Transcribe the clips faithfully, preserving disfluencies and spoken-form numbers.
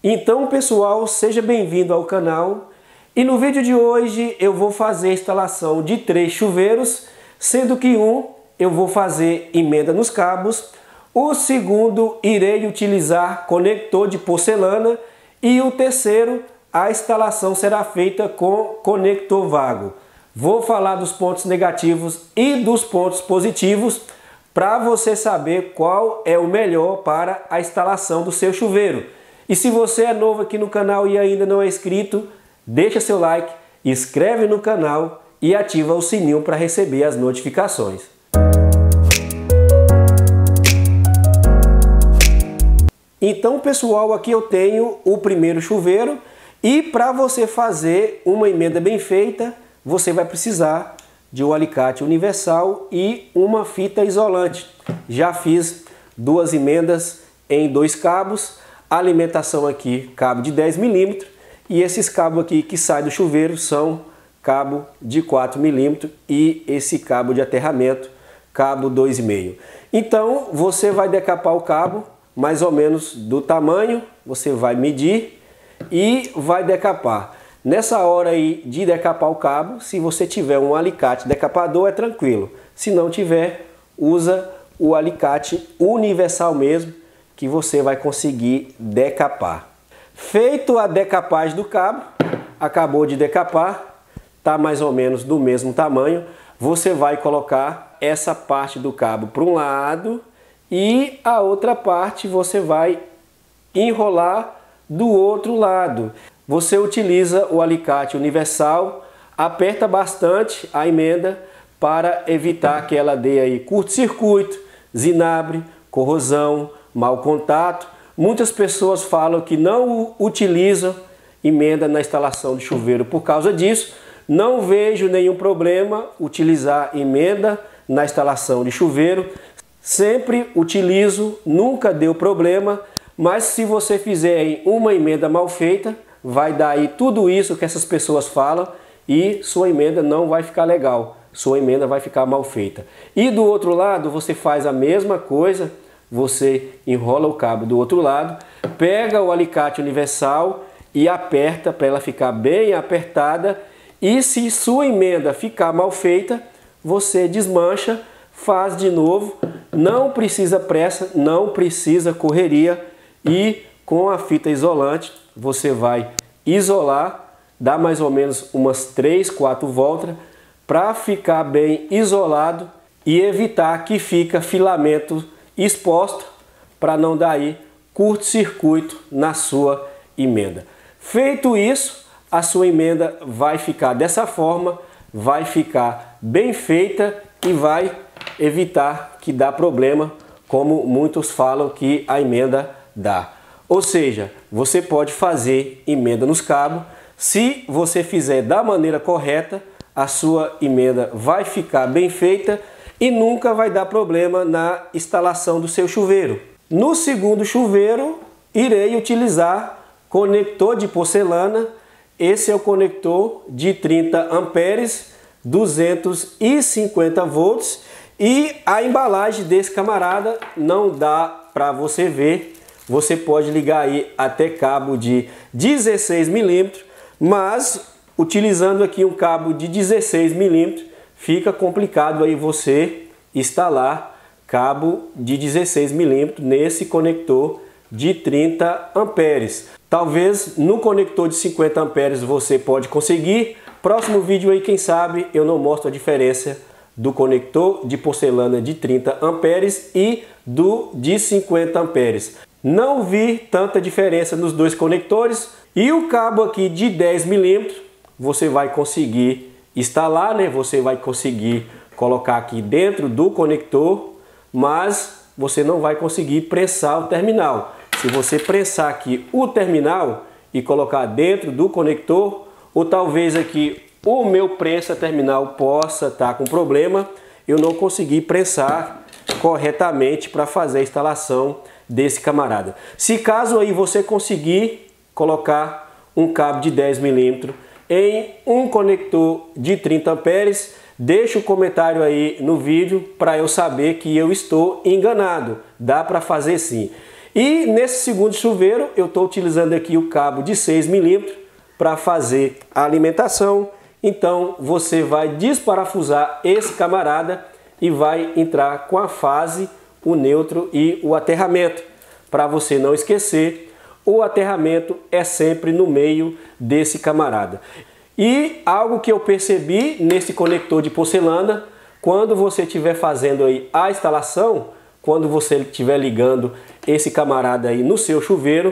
Então, pessoal, seja bem-vindo ao canal. E no vídeo de hoje eu vou fazer a instalação de três chuveiros, sendo que um eu vou fazer emenda nos cabos, o segundo irei utilizar conector de porcelana e o terceiro a instalação será feita com conector vago. Vou falar dos pontos negativos e dos pontos positivos para você saber qual é o melhor para a instalação do seu chuveiro. E se você é novo aqui no canal e ainda não é inscrito, deixa seu like, inscreve no canal e ativa o sininho para receber as notificações. Então, pessoal, aqui eu tenho o primeiro chuveiro e para você fazer uma emenda bem feita, você vai precisar de um alicate universal e uma fita isolante. Já fiz duas emendas em dois cabos, a alimentação aqui cabo de dez milímetros e esses cabos aqui que saem do chuveiro são cabo de quatro milímetros e esse cabo de aterramento cabo dois e meio. Então você vai decapar o cabo mais ou menos do tamanho, você vai medir e vai decapar. Nessa hora aí de decapar o cabo, se você tiver um alicate decapador é tranquilo. Se não tiver, usa o alicate universal mesmo, que você vai conseguir decapar. Feito a decapagem do cabo, acabou de decapar, tá mais ou menos do mesmo tamanho, você vai colocar essa parte do cabo para um lado e a outra parte você vai enrolar do outro lado. Você utiliza o alicate universal, aperta bastante a emenda para evitar que ela dê aí curto-circuito, zinabre, corrosão, mau contato. Muitas pessoas falam que não utilizam emenda na instalação de chuveiro por causa disso. Não vejo nenhum problema utilizar emenda na instalação de chuveiro. Sempre utilizo, nunca deu problema, mas se você fizer uma emenda mal feita, vai dar aí tudo isso que essas pessoas falam e sua emenda não vai ficar legal, sua emenda vai ficar mal feita. E do outro lado você faz a mesma coisa, você enrola o cabo do outro lado, pega o alicate universal e aperta para ela ficar bem apertada e se sua emenda ficar mal feita, você desmancha, faz de novo, não precisa pressa, não precisa correria e com a fita isolante você vai isolar, dá mais ou menos umas três, quatro voltas para ficar bem isolado e evitar que fica filamento exposto para não dar aí curto-circuito na sua emenda. Feito isso, a sua emenda vai ficar dessa forma, vai ficar bem feita e vai evitar que dá problema, como muitos falam que a emenda dá. Ou seja, você pode fazer emenda nos cabos. Se você fizer da maneira correta, a sua emenda vai ficar bem feita e nunca vai dar problema na instalação do seu chuveiro. No segundo chuveiro, irei utilizar conector de porcelana. Esse é o conector de trinta amperes, duzentos e cinquenta volts. E a embalagem desse camarada não dá para você ver. Você pode ligar aí até cabo de dezesseis milímetros, mas utilizando aqui um cabo de dezesseis milímetros, fica complicado aí você instalar cabo de dezesseis milímetros nesse conector de trinta amperes. Talvez no conector de cinquenta amperes você pode conseguir. Próximo vídeo aí, quem sabe, eu não mostro a diferença do conector de porcelana de trinta amperes e do de cinquenta amperes. Não vi tanta diferença nos dois conectores e o cabo aqui de dez milímetros você vai conseguir instalar, né? Você vai conseguir colocar aqui dentro do conector, mas você não vai conseguir prensar o terminal. Se você prensar aqui o terminal e colocar dentro do conector, ou talvez aqui o meu prensa terminal possa estar com problema, eu não consegui prensar corretamente para fazer a instalação desse camarada. Se caso aí você conseguir colocar um cabo de dez milímetros em um conector de trinta amperes, deixa um comentário aí no vídeo para eu saber que eu estou enganado. Dá para fazer sim. E nesse segundo chuveiro eu estou utilizando aqui o cabo de seis milímetros para fazer a alimentação. Então você vai desparafusar esse camarada e vai entrar com a fase, o neutro e o aterramento. Para você não esquecer, o aterramento é sempre no meio desse camarada. E algo que eu percebi nesse conector de porcelana, quando você estiver fazendo aí a instalação, quando você estiver ligando esse camarada aí no seu chuveiro,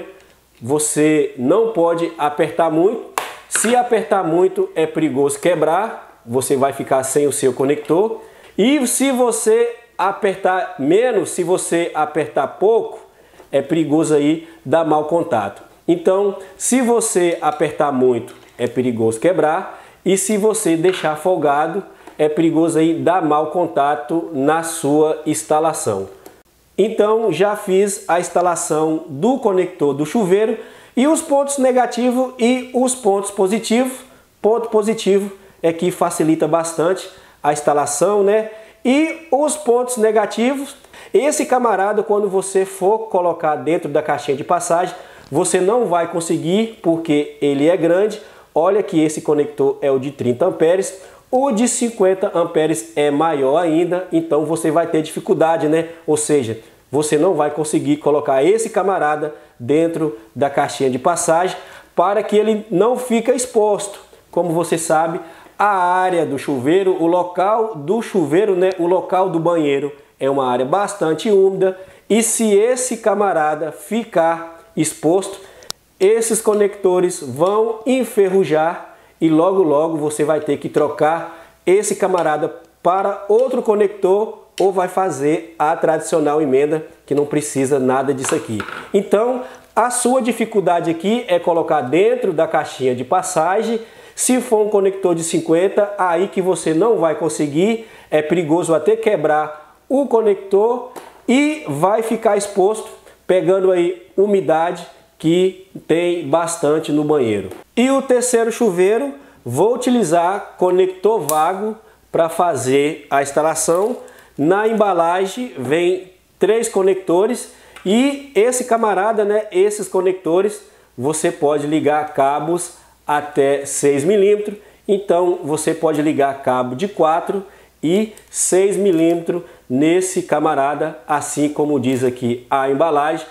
você não pode apertar muito. Se apertar muito é perigoso quebrar, você vai ficar sem o seu conector. E se você apertar menos, se você apertar pouco, é perigoso aí dar mau contato. Então, se você apertar muito, é perigoso quebrar. E se você deixar folgado, é perigoso aí dar mau contato na sua instalação. Então, já fiz a instalação do conector do chuveiro e os pontos negativos e os pontos positivos. Ponto positivo é que facilita bastante a instalação, né? E os pontos negativos, esse camarada, quando você for colocar dentro da caixinha de passagem, você não vai conseguir porque ele é grande. Olha que esse conector é o de trinta amperes, o de cinquenta amperes é maior ainda, então você vai ter dificuldade, né? Ou seja, você não vai conseguir colocar esse camarada dentro da caixinha de passagem para que ele não fique exposto. Como você sabe, a área do chuveiro, o local do chuveiro, né, o local do banheiro é uma área bastante úmida e se esse camarada ficar exposto, esses conectores vão enferrujar e logo logo você vai ter que trocar esse camarada para outro conector ou vai fazer a tradicional emenda que não precisa nada disso aqui. Então, a sua dificuldade aqui é colocar dentro da caixinha de passagem. Se for um conector de cinquenta, aí que você não vai conseguir, é perigoso até quebrar o conector e vai ficar exposto, pegando aí umidade que tem bastante no banheiro. E o terceiro chuveiro, vou utilizar conector vago para fazer a instalação. Na embalagem vem três conectores e esse camarada, né, esses conectores, você pode ligar cabos até seis milímetros. Então você pode ligar cabo de quatro e seis milímetros nesse camarada, assim como diz aqui a embalagem.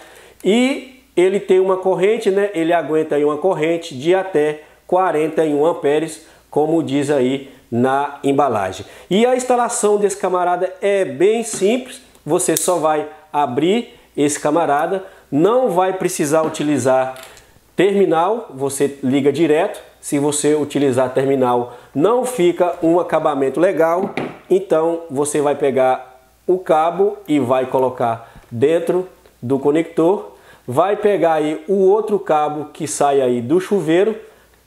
E ele tem uma corrente, né? Ele aguenta aí uma corrente de até quarenta e um amperes, como diz aí na embalagem. E a instalação desse camarada é bem simples. Você só vai abrir esse camarada, não vai precisar utilizar terminal, você liga direto. Se você utilizar terminal, não fica um acabamento legal. Então você vai pegar o cabo e vai colocar dentro do conector. Vai pegar aí o outro cabo que sai aí do chuveiro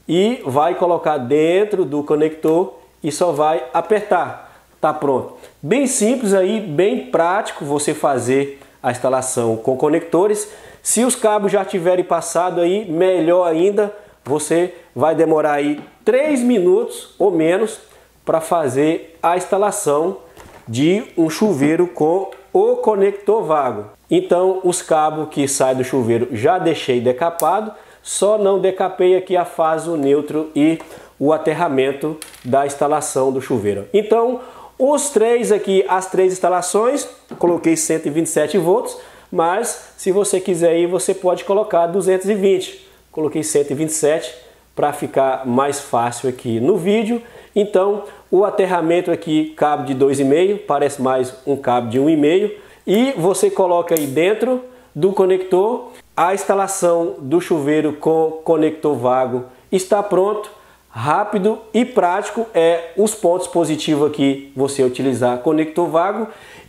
e vai colocar dentro do conector e só vai apertar. Tá pronto. Bem simples aí, bem prático você fazer a instalação com conectores. Se os cabos já tiverem passado aí, melhor ainda. Você vai demorar aí três minutos ou menos para fazer a instalação de um chuveiro com o conector vago. Então os cabos que saem do chuveiro já deixei decapado, só não decapei aqui a fase, o neutro e o aterramento da instalação do chuveiro. Então os três aqui, as três instalações, coloquei cento e vinte e sete volts, mas se você quiser aí você pode colocar duzentos e vinte. Coloquei cento e vinte e sete para ficar mais fácil aqui no vídeo. Então o aterramento aqui, cabo de dois e meio, parece mais um cabo de um e meio. E você coloca aí dentro do conector. A instalação do chuveiro com conector vago está pronto. Rápido e prático é os pontos positivos aqui, você utilizar conector vago.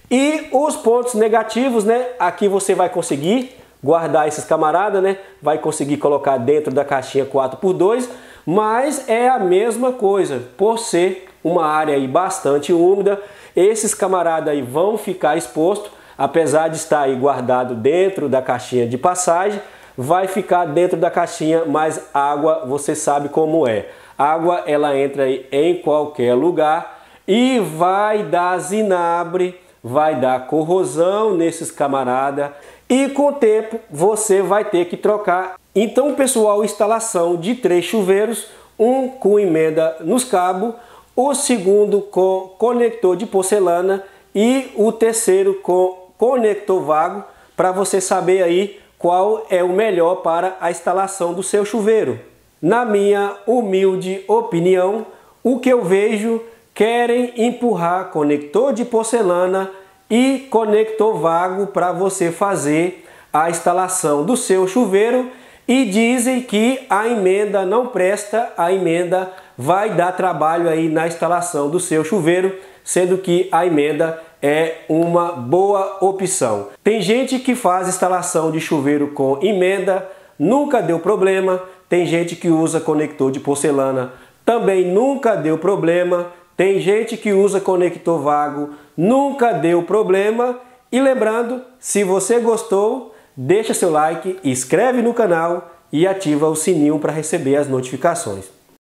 E os pontos negativos, né? Aqui você vai conseguir guardar esses camaradas, né? Vai conseguir colocar dentro da caixinha quatro por dois, mas é a mesma coisa. Por ser uma área aí bastante úmida, esses camaradas aí vão ficar expostos, apesar de estar aí guardado dentro da caixinha de passagem, vai ficar dentro da caixinha, mas água, você sabe como é. Água, ela entra aí em qualquer lugar e vai dar zinabre, vai dar corrosão nesses camaradas. e com o tempo você vai ter que trocar. Então, pessoal, instalação de três chuveiros, um com emenda nos cabos, o segundo com conector de porcelana e o terceiro com conector vago, para você saber aí qual é o melhor para a instalação do seu chuveiro. Na minha humilde opinião, o que eu vejo, querem empurrar conector de porcelana e conector vago para você fazer a instalação do seu chuveiro e dizem que a emenda não presta, a emenda vai dar trabalho aí na instalação do seu chuveiro, sendo que a emenda é uma boa opção. Tem gente que faz instalação de chuveiro com emenda, nunca deu problema. Tem gente que usa conector de porcelana, também nunca deu problema. Tem gente que usa conector vago, nunca deu problema. E lembrando, se você gostou, deixa seu like, inscreve no canal e ativa o sininho para receber as notificações.